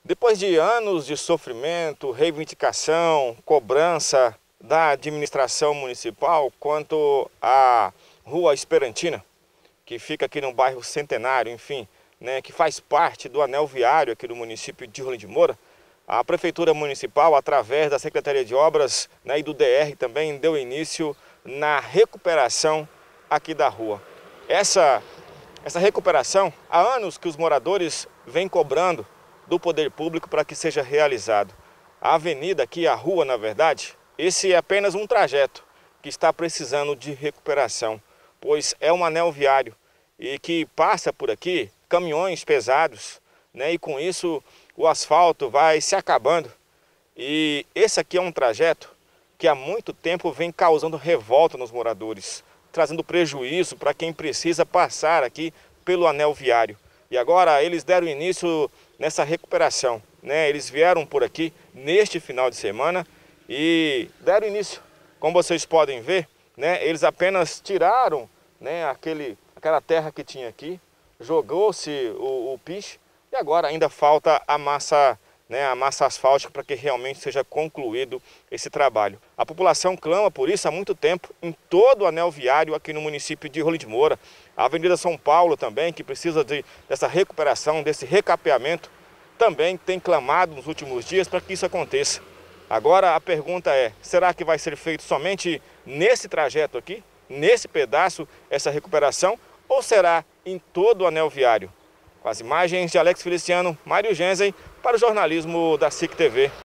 Depois de anos de sofrimento, reivindicação, cobrança da administração municipal quanto à Rua Esperantina, que fica aqui no bairro Centenário, enfim, né, que faz parte do anel viário aqui do município de Rolim de Moura, a Prefeitura Municipal, através da Secretaria de Obras, né, e do DR também, deu início na recuperação aqui da rua. Essa recuperação, há anos que os moradores vêm cobrando do poder público para que seja realizado. A avenida aqui, a rua, na verdade, esse é apenas um trajeto que está precisando de recuperação, pois é um anel viário e que passa por aqui caminhões pesados, né? E com isso o asfalto vai se acabando. E esse aqui é um trajeto que há muito tempo vem causando revolta nos moradores, trazendo prejuízo para quem precisa passar aqui pelo anel viário. E agora eles deram início nessa recuperação, né? Eles vieram por aqui neste final de semana e deram início. Como vocês podem ver, né? Eles apenas tiraram, né, aquela terra que tinha aqui, jogou-se o piche e agora ainda falta a massa, né, a massa asfáltica para que realmente seja concluído esse trabalho. A população clama por isso há muito tempo em todo o anel viário aqui no município de Rolim de Moura. A Avenida São Paulo também, que precisa dessa recuperação, desse recapeamento, também tem clamado nos últimos dias para que isso aconteça. Agora a pergunta é, será que vai ser feito somente nesse trajeto aqui, nesse pedaço, essa recuperação, ou será em todo o anel viário? Com as imagens de Alex Feliciano, Mário Genzen, para o jornalismo da SIC TV.